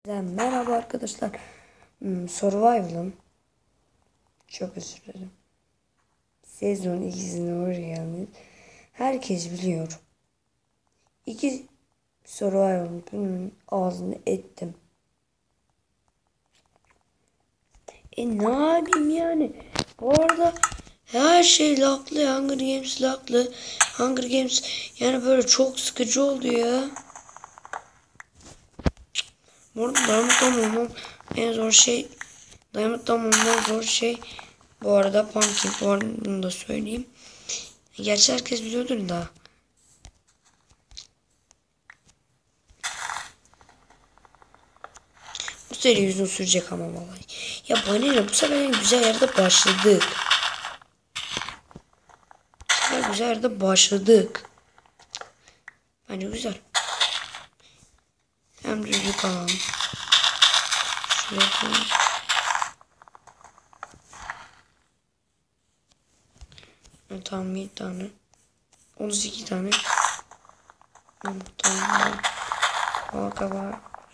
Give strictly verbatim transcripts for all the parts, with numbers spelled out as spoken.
Merhaba arkadaşlar. Hmm, Survival'ın çok özür dilerim. Sezon ikisine hoş geldiniz. Herkes biliyor. İki Survival'ın bölümünün ağzını ettim. E ne yapayım yani? Bu arada her şey laklı. Hunger Games laklı. Hunger Games yani böyle çok sıkıcı oldu ya. Bu arada Diamond'dan olmam en zor şey. Diamond'dan olmam zor şey. Bu arada pumpkin. Bu arada bunu da söyleyeyim. Gerçi herkes biliyordur da. Bu seri uzun sürecek ama vallahi. Ya bana ne, bu sefer en güzel yerde başladık. Bu sefer güzel yerde başladık. Bence güzel. Hem düzlük alalım. Şuraya koyalım. Tamam bir tane. otuz iki tane. Tamam. Halka var.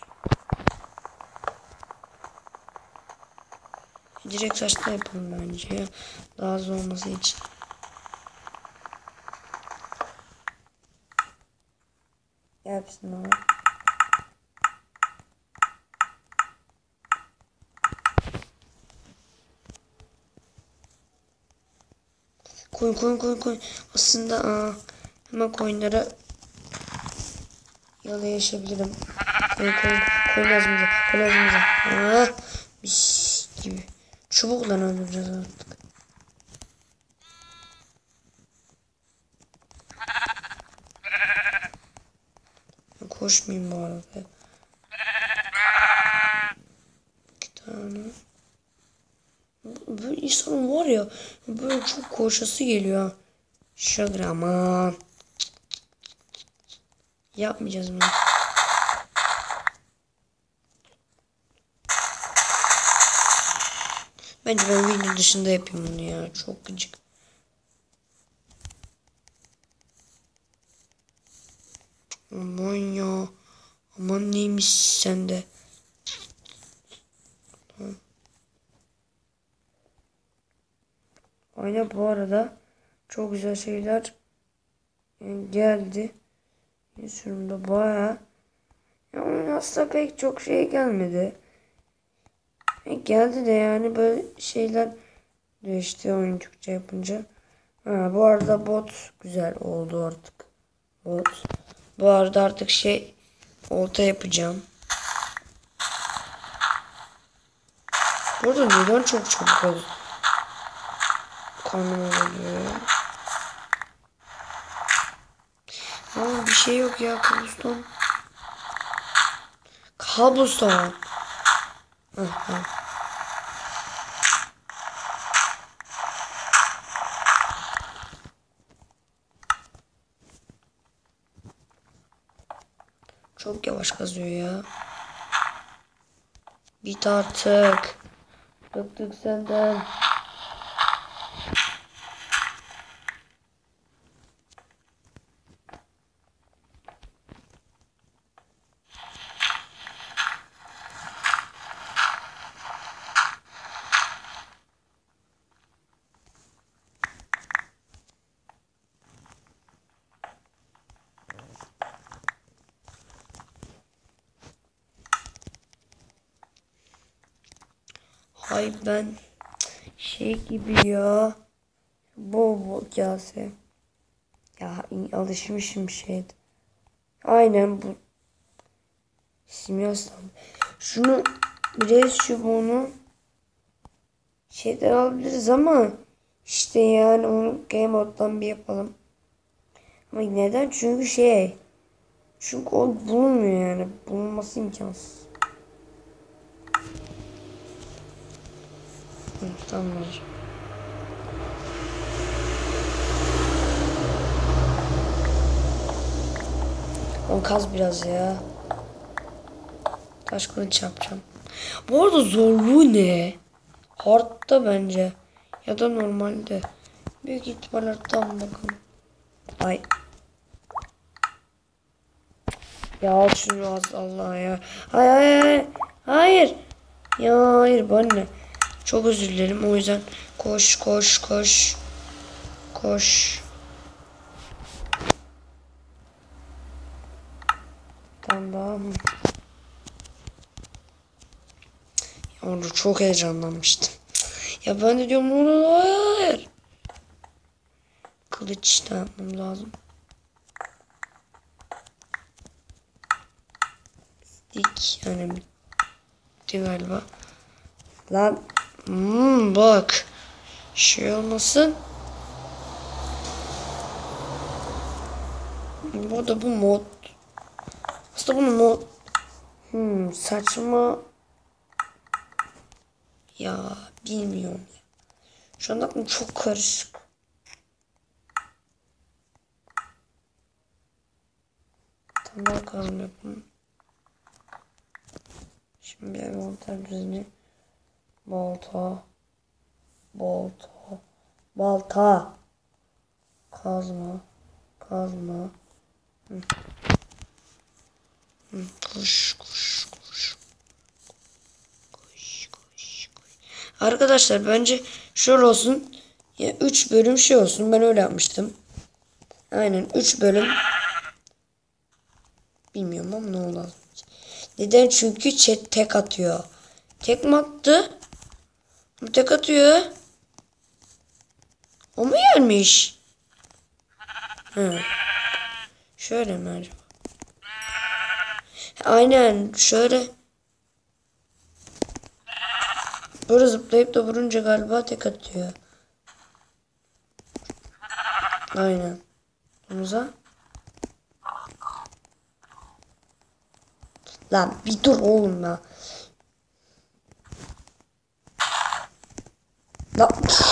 Direkt saçta yapalım bence ya. Daha hızlı olması için. Yapsın ama. Koyun koyun koyun koyun. Aslında aa, hemen koyunlara yalayışabilirim. Koyun koyun. Koyun lazım bize. Koyun lazım bize. Aa, mis gibi. Çubukla öldüreceğiz artık. Koşmayayım bu arada. İki tane. Böyle insanın var ya, böyle çok koşası geliyor. Şaka ama. Yapmayacağız bunu. Bence ben video dışında yapayım bunu ya. Çok gıcık. Aman ya. Aman neymiş sende. Tamam. Aynen bu arada çok güzel şeyler geldi. Sürümde bayağı. Yani aslında pek çok şey gelmedi. E geldi de yani böyle şeyler değişti oyun Türkçe yapınca. Ha, bu arada bot güzel oldu artık. Bot. Bu arada artık şey olta yapacağım. Burada neden çok çabuk oldu? Karnım oluyor. Ama bir şey yok ya, kabuston. Kabuston. Çok yavaş kazıyor ya. Bit artık. Bıktık senden. Hay ben şey gibi ya. Bol bol kase. Ya alışmışım şeydi. Aynen bu. Simyaslan. Şunu biraz çubuğunu şeyden alabiliriz ama işte yani onu game mode'dan bir yapalım. Ama neden? Çünkü şey. Çünkü o bulunmuyor yani. Bulunması imkansız. Hı, tamam hocam. On kaz biraz ya. Taş kılıç yapacağım. Bu arada zorluğu ne? Hard'da bence. Ya da normalde. Büyük ihtimalle hard'dan bakalım. Ay. Ya al şunu az Allah ya. Ay ay ay. Hayır. Ya hayır bana ne? Çok özür dilerim o yüzden koş koş koş. Koş. Tamam. Ya orada çok heyecanlanmıştım. Ya ben de diyorum onu hayır. Kılıç da yapmam lazım. Dik yani bitti galiba. Lan hmm, bak. Şey olmasın. Bu da bu mod. Aslında bunu mod. Hmm, saçma. Ya bilmiyorum. Şu anda aklım çok karışık. Tam bakalım yapalım. Şimdi bir envanter düzeni. Balta. Balta. Balta. Kazma. Kazma. Hı. Hı. Koş koş koş. Koş koş koş. Arkadaşlar bence şöyle olsun. Ya üç bölüm şey olsun. Ben öyle yapmıştım. Aynen üç bölüm. Bilmiyorum ama ne oldu? Neden? Çünkü chat tek atıyor. Tek mi attı? Bu tek atıyor. O mu gelmiş? Hı. Şöyle mi acaba? Aynen şöyle. Böyle zıplayıp da vurunca galiba tek atıyor. Aynen. Omuza. Lan bir dur oğlum ya. Lan.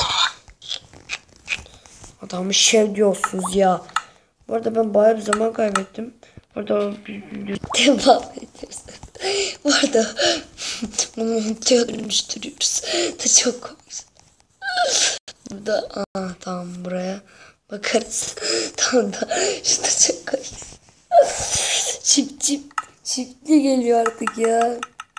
Adamı şey diyorsunuz ya. Bu arada ben bayağı bir zaman kaybettim. Bu arada devam ediyoruz. Bu arada bunu montuya dönüştürüyoruz. Da çok komik. Burada aa, tamam buraya bakarız. Tamam da şurada çok komik. Çip çip çipli geliyor artık ya.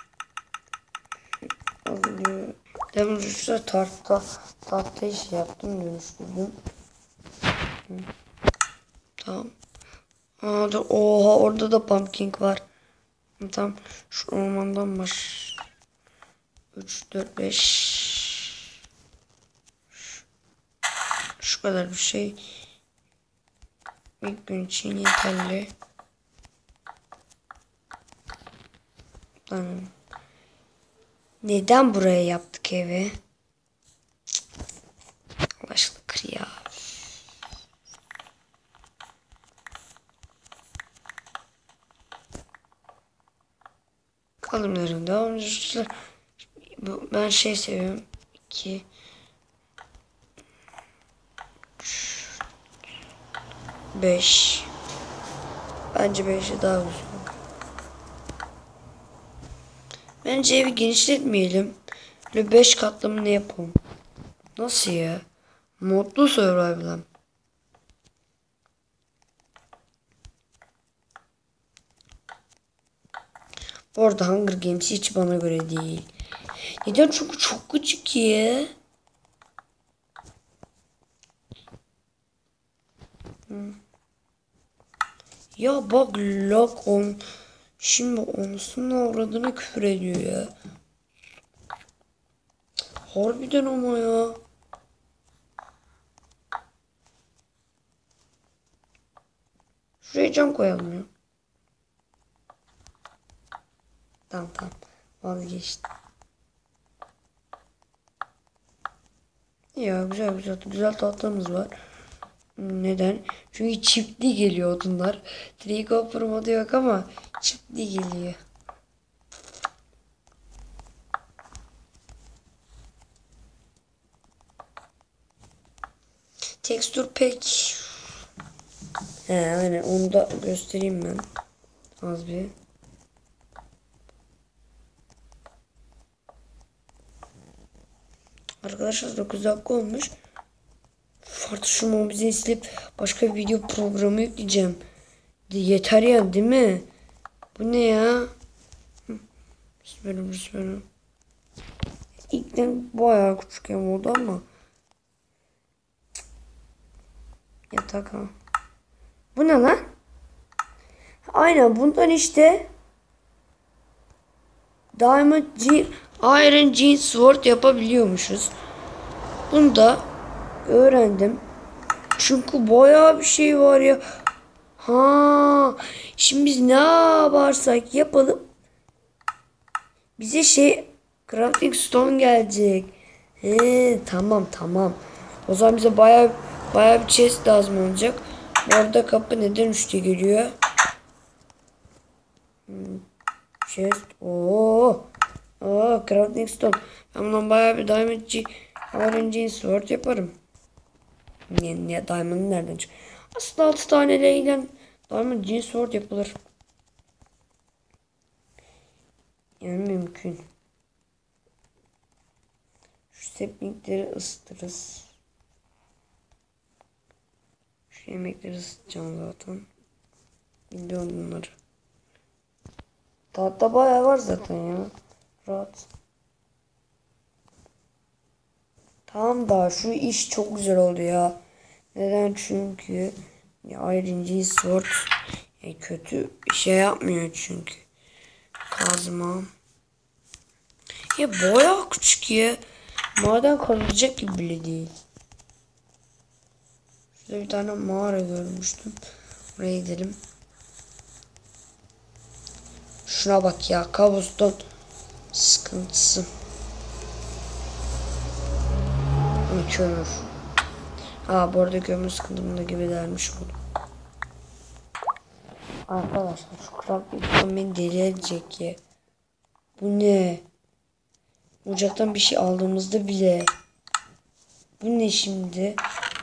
Alıyor. Demin şurada tahta tahta iş yaptım dönüştürdüm. Hı. Tamam. Aa, da, oha orada da pumpkin var. Tamam. Şu ormandan baş. üç, dört, beş. Şu kadar bir şey. İlk gün için yeterli. Tamam. Neden buraya yaptık evi? Allah aşkına kır ya. Kalımların devam ediyoruz. Ben şey seviyorum. iki beş. Bence beşi daha güzel. Bence evi genişletmeyelim. Böyle beş katlamını yapalım. Nasıl ya? Modlu survival'ım. Bu arada Hunger Games hiç bana göre değil. Neden? Çünkü çok küçük ya. Hmm. Ya bak lok on. Şimdi onusunun avradına küfür ediyor ya. Harbiden ama ya. Şuraya cam koyalım ya. Tamam tamam. Vazgeçtim. Ya güzel güzel güzel tahtamız var. Neden? Çünkü çiftli geliyor odunlar. Tricopper modu yok ama çiftli geliyor. Tekstür pek. He aynen onu da göstereyim ben. Az bir. Arkadaşlar dokuz dakika olmuş. Farklı şu mobizi silip başka bir video programı yükleyeceğim. Yeter ya değil mi? Bu ne ya? Bismillah bismillah. İlkten bayağı küçük ev oldu ama. Yatak ha. Bu ne lan? Aynen bundan işte Diamond Jean, Iron Jean Sword yapabiliyormuşuz. Bunu da öğrendim. Çünkü bayağı bir şey var ya. Ha, şimdi biz ne yaparsak yapalım. Bize şey crafting stone gelecek. He, tamam tamam. O zaman bize bayağı bayağı bir chest lazım olacak. Orada kapı neden üçte geliyor? Hmm, chest. Oo. Oo, crafting stone. Ben bundan bayağı bir diamond G, orange sword yaparım. Niye, niye diamond nereden çık? Aslında altı tane leyden diamond G sword yapılır. Yani mümkün. Şu saplikleri ısıtırız. Şu yemekleri ısıtacağım zaten. Biliyorum bunları. Tahta bayağı var zaten ya. Rahat. Tamam da şu iş çok güzel oldu ya. Neden? Çünkü ya Iron Sword ya kötü şey yapmıyor çünkü. Kazma. Ya bayağı küçük ya. Maden kazılacak gibi bile değil. Şurada bir tane mağara görmüştüm. Oraya gidelim. Şuna bak ya. Kabuston sıkıntısı. Kömür. Ha bu arada kömür sıkıntımda gibi dermiş oldum. Arkadaşlar şu crafting'den beni deli edecek ya. Bu ne? Ocaktan bir şey aldığımızda bile. Bu ne şimdi?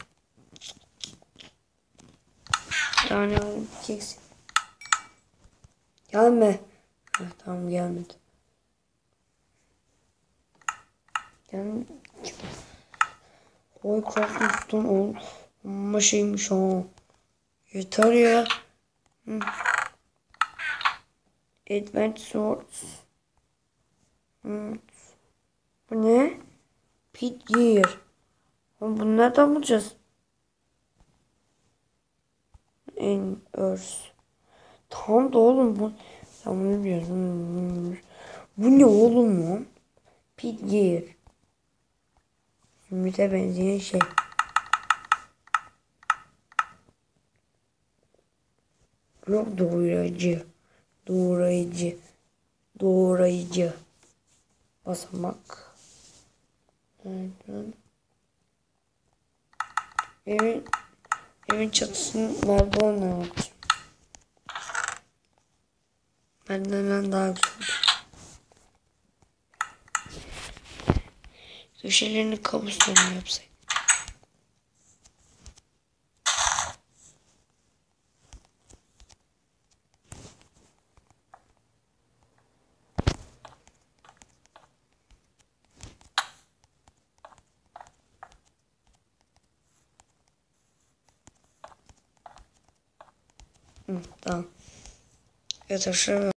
Bir tane keks. Gelme. Heh, tamam gelmedi. Gelmedi. Oy crafting'den ol. Ama şeymiş o. Yeter ya. Hı. Advanced Swords. Hı. Bu ne? Pit Gear. Bunu nereden bulacağız? En Earth. Tamam da oğlum bu. Sen bunu biliyorsun. Bu ne oğlum lan? Pit Gear. Zümrüt'e benzeyen şey. Yok doğrayıcı. Doğrayıcı. Doğrayıcı. Basamak. Evet. Evin, evin çatısını merdivenle yapacağım. Merdivenden daha güzel. Köşelerini kabuslarını yapsak. Hı, tamam. Evet aşağı